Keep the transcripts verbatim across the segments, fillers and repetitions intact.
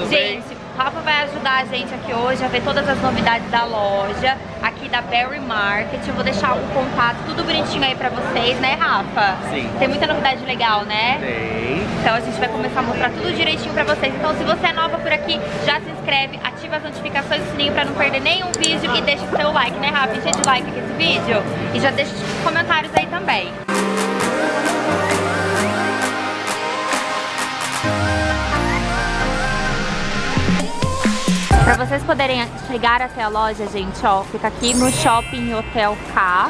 tudo gente, bem? o Rafa vai ajudar a gente aqui hoje a ver todas as novidades da loja, aqui da Berry Market. Eu vou deixar o contato tudo bonitinho aí pra vocês, né, Rafa? Sim. Tem muita novidade legal, né? Tem. Então a gente vai começar a mostrar tudo direitinho pra vocês. Então se você é nova por aqui, já se inscreve, ativa as notificações do sininho pra não perder nenhum vídeo e deixa o seu like, né, Rafa? Enche de like aqui esse vídeo e já deixa os comentários aí também. Pra vocês poderem chegar até a loja, gente, ó, fica aqui no Shopping Hotel K,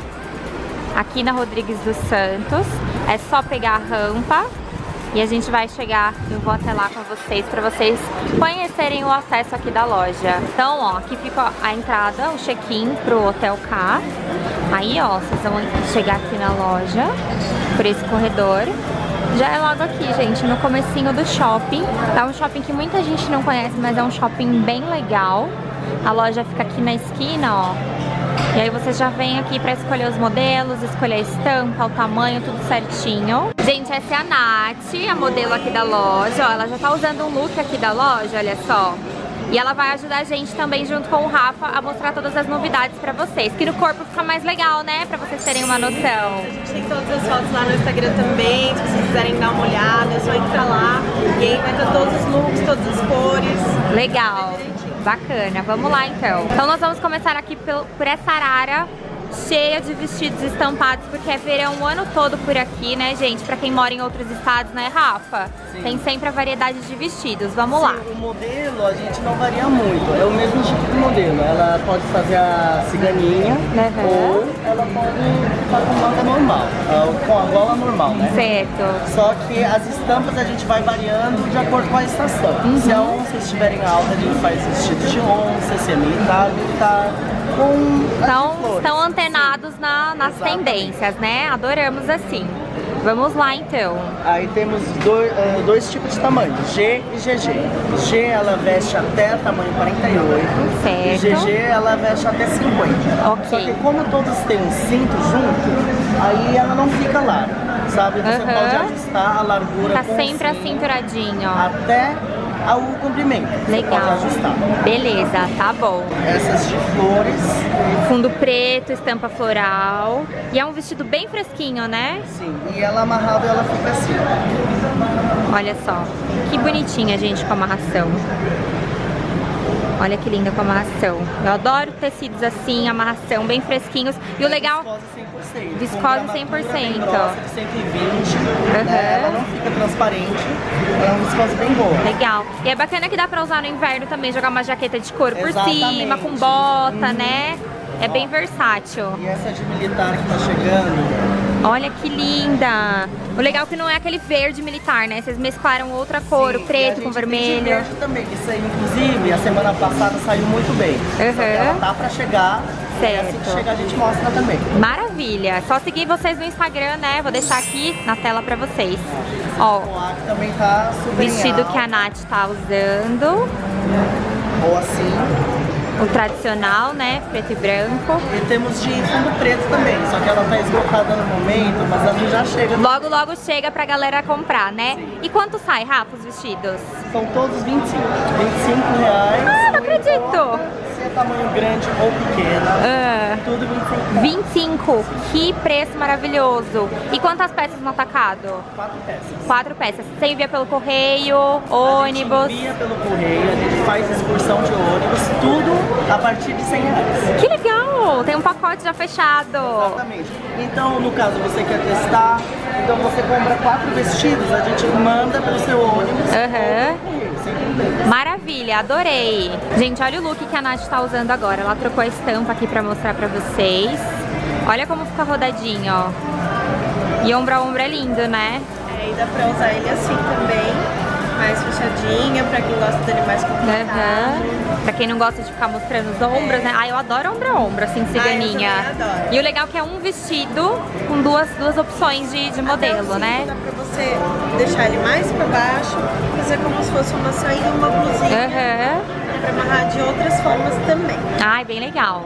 aqui na Rodrigues dos Santos. É só pegar a rampa e a gente vai chegar, eu vou até lá com vocês, pra vocês conhecerem o acesso aqui da loja. Então, ó, aqui fica a entrada, o check-in pro Hotel K. Aí, ó, vocês vão chegar aqui na loja, por esse corredor. Já é logo aqui, gente, no comecinho do shopping. É um shopping que muita gente não conhece, mas é um shopping bem legal. A loja fica aqui na esquina, ó. E aí você já vem aqui pra escolher os modelos, escolher a estampa, o tamanho, tudo certinho. Gente, essa é a Nath, a modelo aqui da loja, ó. Ela já tá usando um look aqui da loja, olha só. E ela vai ajudar a gente também, junto com o Rafa, a mostrar todas as novidades pra vocês. Que no corpo fica mais legal, né? Pra vocês terem uma noção. A gente tem todas as fotos lá no Instagram também. Se vocês quiserem dar uma olhada, é só entrar lá. E aí vai estar todos os looks, todas as cores. Legal. Bacana. Vamos lá, então. Então nós vamos começar aqui por, por essa arara cheia de vestidos estampados, porque é verão o ano todo por aqui, né, gente? Pra quem mora em outros estados, né, Rafa? Sim. Tem sempre a variedade de vestidos. Vamos Sim, lá. o modelo a gente não varia muito, é o mesmo tipo de modelo. Ela pode fazer a ciganinha, Uhum. ou ela pode fazer com manga normal, com a gola normal, né? Certo. Só que as estampas a gente vai variando de acordo com a estação. Uhum. Se a onça estiver alta, a gente faz vestido de onça, se é militar, militar. Com Então, flores. estão antenados na, nas Exatamente. tendências, né? Adoramos assim. Vamos lá, então. Aí temos dois, uh, dois tipos de tamanho, G e G G. G ela veste até tamanho quarenta e oito, Certo. e G G ela veste até cinquenta. Ok. Só que como todos têm um cinto junto, aí ela não fica larga, sabe? Você Uhum. pode ajustar a largura Tá com o sempre cinto acinturadinho, ó. até ao comprimento. Você Legal. pode ajustar. Beleza, tá bom. Essas de flores, Fundo preto, estampa floral. E é um vestido bem fresquinho, né? sim, e ela amarrada ela fica assim. Olha só. Que bonitinha, gente, com amarração. Olha que linda com amarração. Eu adoro tecidos assim, amarração, bem fresquinhos. E o legal... Viscose cem por cento. Viscose Com gramatura cem por cento. bem grossa, de cento e vinte. Uhum. Né? Ela não fica transparente. Ela é uma viscose bem boa. Legal. E é bacana que dá pra usar no inverno também, jogar uma jaqueta de couro por Exatamente. cima, com bota, Uhum. né? É bem versátil. E essa de militar que tá chegando. Olha que linda! O legal é que não é aquele verde militar, né? Vocês mesclaram outra cor, o Sim, e a preto gente com tem de vermelho. verde também, que isso aí, inclusive, a semana passada saiu muito bem. Só que Uhum. ela tá pra chegar. E assim que Certo. chegar a gente mostra também. Maravilha! Só seguir vocês no Instagram, né? Vou deixar aqui na tela pra vocês. Ó, O ar também tá super vestido alto, que a Nath tá usando. ou assim. O tradicional, né? Preto e branco. E temos de fundo preto também, só que ela tá esgotada no momento, mas ela já chega. No... Logo, logo chega pra galera comprar, né? E quanto sai, Rafa, os vestidos? São todos vinte e cinco. vinte e cinco reais. Ah, não acredito! Se é tamanho grande ou pequeno, Ah, tudo vinte e cinco reais. vinte e cinco. Que preço maravilhoso! E quantas peças no atacado? Quatro peças. Quatro peças. Você envia pelo correio, A ônibus. gente envia pelo correio, a gente faz excursão de ônibus, tudo a partir de cem reais. Que legal! Tem um pacote já fechado. Exatamente. Então, no caso, você quer testar, então você compra quatro vestidos, a gente manda pelo seu ônibus. Aham. ou pelo correio, sem problema. Maravilha, adorei. Gente, olha o look que a Nath tá usando agora. Ela trocou a estampa aqui pra mostrar pra vocês. Olha como fica rodadinho, ó. E ombro a ombro é lindo, né? É, e dá pra usar ele assim também, mais fechadinha, pra quem gosta dele mais confortável. Aham. Pra quem não gosta de ficar mostrando os ombros, né? Ah, eu adoro ombro a ombro, assim, ciganinha. Ah, eu também adoro. E o legal é que é um vestido com duas, duas opções de, de modelo, Até o né? cinto Dá pra você deixar ele mais pra baixo, fazer como se fosse uma sainha, uma blusinha. Aham. Dá pra amarrar de outras formas também. Ai, bem legal.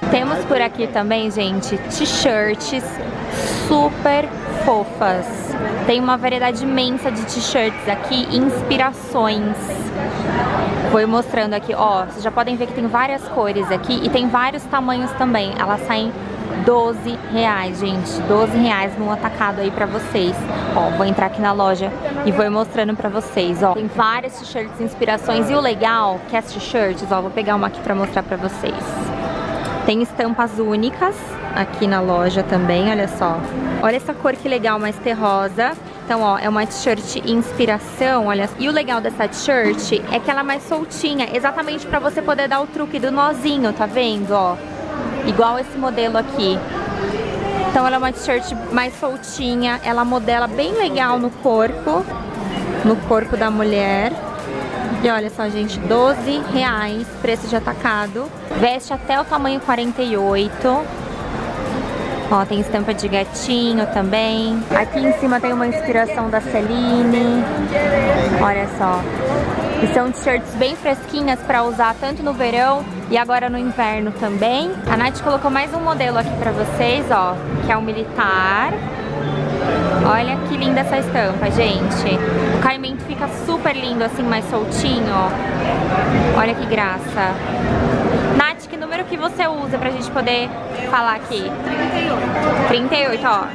Temos por aqui também, gente, t-shirts super fofas. Tem uma variedade imensa de t-shirts aqui, inspirações. Vou mostrando aqui, ó, vocês já podem ver que tem várias cores aqui e tem vários tamanhos também. Elas saem doze reais, gente, doze reais num atacado aí pra vocês. Ó, vou entrar aqui na loja e vou mostrando pra vocês, ó. Tem várias t-shirts, inspirações e o legal que as t-shirts, ó, vou pegar uma aqui pra mostrar pra vocês. Tem estampas únicas aqui na loja também, olha só. Olha essa cor que legal, mais terrosa. Então, ó, é uma t-shirt inspiração, olha. E o legal dessa t-shirt é que ela é mais soltinha, exatamente pra você poder dar o truque do nozinho, tá vendo, ó? Igual esse modelo aqui. Então ela é uma t-shirt mais soltinha, ela modela bem legal no corpo, no corpo da mulher. E olha só, gente, doze reais, preço de atacado. Veste até o tamanho quarenta e oito. Ó, tem estampa de gatinho também. Aqui em cima tem uma inspiração da Celine. Olha só. E são t-shirts bem fresquinhas pra usar tanto no verão e agora no inverno também. A Nath colocou mais um modelo aqui pra vocês, ó, que é o militar. Olha que linda essa estampa, gente. O caimento fica super lindo, assim, mais soltinho, ó. Olha que graça. Nath, que número que você usa pra gente poder falar aqui? trinta e oito. trinta e oito, ó.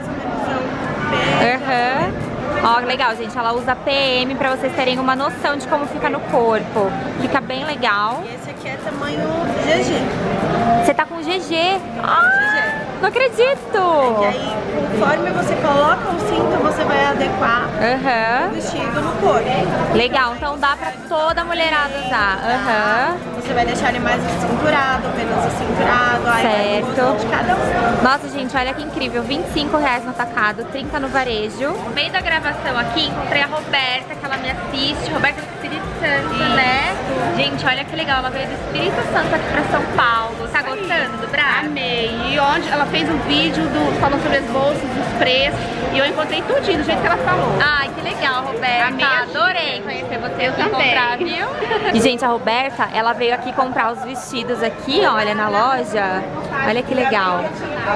Aham. Uhum. Ó, legal, gente. Ela usa P M pra vocês terem uma noção de como fica no corpo. Fica bem legal. E esse aqui é tamanho G G. Você tá com G G? Ah, G G. Não acredito! E aí, conforme você coloca o cinto, você vai adequar uhum. o vestido no corpo. Legal, então dá pra toda mulherada usar. Uhum. Você vai deixar ele mais cinturado, menos cinturado. Aí certo. De cada um. Nossa, gente, olha que incrível. vinte e cinco reais no atacado, trinta no varejo. No meio da gravação aqui, encontrei a Roberta, que ela me assiste. Roberta do Espírito Santo, isso. Né? Gente, olha que legal. Ela veio do Espírito Santo aqui pra São Paulo. Tá gostando do braço? Amei. E onde ela fez um vídeo do, falando sobre as bolsas, os preços. E eu encontrei tudinho do jeito que ela falou. Ai, que legal, Roberta. Amei. Adorei conhecer você. Eu aqui também. Comprar, viu? E, gente, a Roberta, ela veio aqui comprar os vestidos aqui, olha, na loja. Olha que legal.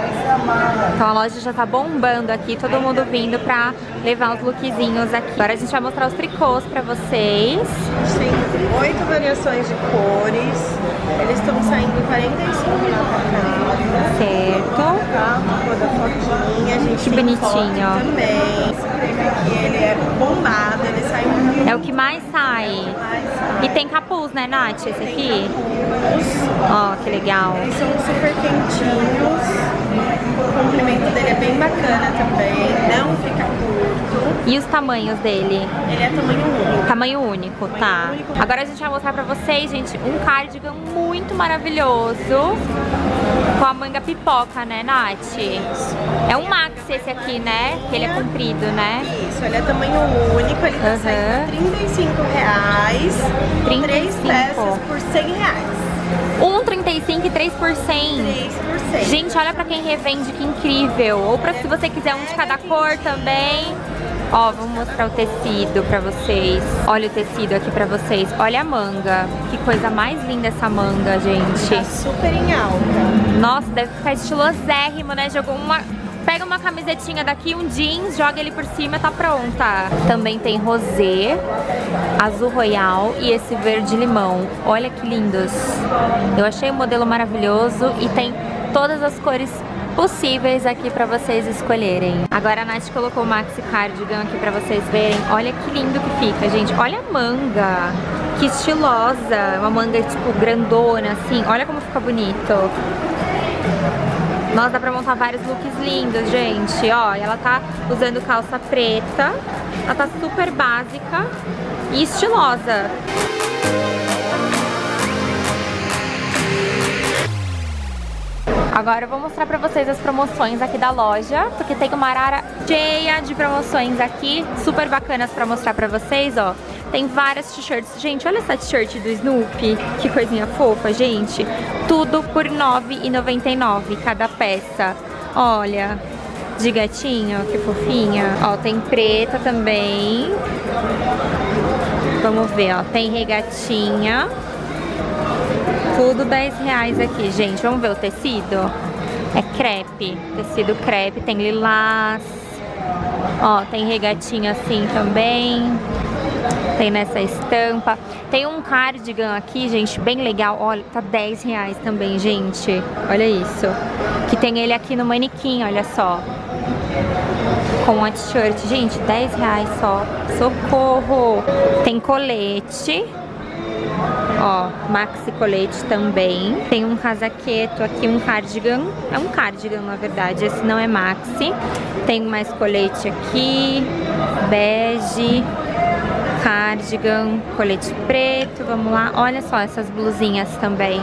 Então a loja já tá bombando aqui, todo mundo vindo pra levar os lookzinhos aqui. Agora a gente vai mostrar os tricôs pra vocês. Tem oito variações de cores. Eles estão saindo quarenta e cinco na atacado. Certo. Tá? Cor da fotinha. A gente que tem bonitinho, ó. Também. Esse creme aqui, ele é bombado, ele sai muito. É o que mais sai. Mais sai. E tem capuz, né, Nath? Esse tem aqui? Capuz. Ó, que legal. Eles são super quentinhos. O comprimento dele é bem bacana também. Não fica curto. E os tamanhos dele? Ele é tamanho único. Tamanho único, tá. único. Agora a gente vai mostrar pra vocês, gente, um cardigan muito maravilhoso. Com a manga pipoca, né, Nath? É um maxi esse aqui, né? Que ele é comprido, né? Isso, ele é tamanho único, ele tá Uhum. saindo trinta e cinco reais. trinta e Três cinco. peças por cem reais. um trinta e cinco e três por cem. três por cem. Gente, olha pra quem revende, que incrível. Ou pra se você quiser um de cada cor também. Ó, vamos mostrar o tecido pra vocês. Olha o tecido aqui pra vocês. Olha a manga. Que coisa mais linda essa manga, gente. Tá super em alta. Nossa, deve ficar estilosérrimo, né? Jogou uma... Pega uma camisetinha daqui, um jeans, joga ele por cima e tá pronta. Também tem rosé, azul royal e esse verde limão. Olha que lindos. Eu achei o modelo maravilhoso e tem todas as cores possíveis aqui pra vocês escolherem. Agora a Nath colocou o maxi cardigan aqui pra vocês verem. Olha que lindo que fica, gente. Olha a manga. Que estilosa. Uma manga, tipo, grandona, assim. Olha como fica bonito. Nossa, dá pra montar vários looks lindos, gente. Ó, ela tá usando calça preta. Ela tá super básica e estilosa. Agora eu vou mostrar pra vocês as promoções aqui da loja, porque tem uma arara cheia de promoções aqui, super bacanas pra mostrar pra vocês, ó. Tem várias t-shirts. Gente, olha essa t-shirt do Snoopy, que coisinha fofa, gente. Tudo por nove reais e noventa e nove centavos cada peça. Olha, de gatinho, que fofinha. Ó, tem preta também. Vamos ver, ó, tem regatinha. Tudo dez reais aqui, gente. Vamos ver o tecido? É crepe, tecido crepe, tem lilás. Ó, tem regatinho assim também. Tem nessa estampa. Tem um cardigan aqui, gente, bem legal. Olha, tá dez reais também, gente. Olha isso. Que tem ele aqui no manequim, olha só. Com a t-shirt. Gente, dez reais só. Socorro! Tem colete. Ó, maxi colete também. Tem um casaqueto aqui, um cardigan. É um cardigan, na verdade. Esse não é maxi. Tem mais colete aqui. Bege. Cardigan. Colete preto. Vamos lá. Olha só essas blusinhas também.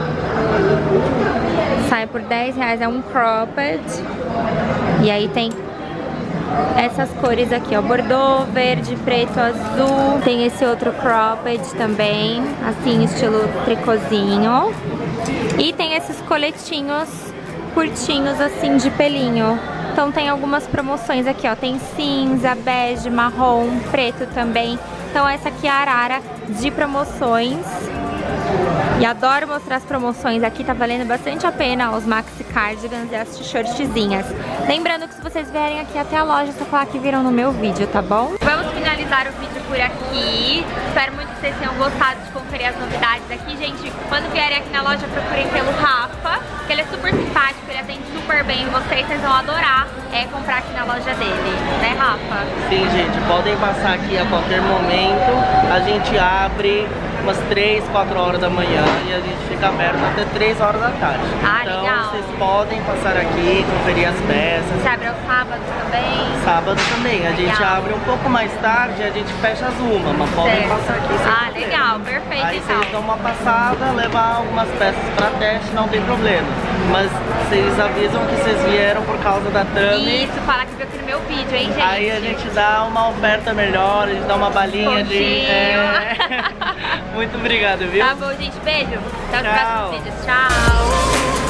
Sai por dez reais. É um cropped. E aí tem essas cores aqui, ó, bordô, verde, preto, azul. Tem esse outro cropped também, assim, estilo tricôzinho. E tem esses coletinhos curtinhos, assim, de pelinho. Então tem algumas promoções aqui, ó. Tem cinza, bege, marrom, preto também. Então essa aqui é a arara de promoções. E adoro mostrar as promoções aqui, tá valendo bastante a pena os maxi cardigans e as t-shirtzinhas. Lembrando que se vocês vierem aqui até a loja, é só falar que viram no meu vídeo, tá bom? Vamos finalizar o vídeo por aqui. Espero muito que vocês tenham gostado de conferir as novidades aqui, gente. Quando vierem aqui na loja, procurem pelo Rafa, que ele é super simpático, ele atende super bem vocês, vocês vão adorar é, comprar aqui na loja dele, né, Rafa? Sim, gente, podem passar aqui a qualquer momento. A gente abre umas três, quatro horas da manhã e a gente fica aberto até três horas da tarde. Ah, então legal. Vocês podem passar aqui, conferir as peças. Você abre aos sábados também? Sábado também. A gente Legal. abre um pouco mais tarde, a gente fecha as uma, mas podem Certo. passar aqui sem Ah, problema. legal, perfeito. Aí então. vocês dão uma passada, levar algumas peças pra teste, não tem problema. Mas vocês avisam que vocês vieram por causa da Tami. Isso, fala que viu aqui no meu vídeo, hein, gente? Aí a gente dá uma oferta melhor, a gente dá uma balinha de... Pontinho. É... Muito obrigado, viu? Tá bom, gente. Beijo. Até os Tchau. próximos vídeos. Tchau.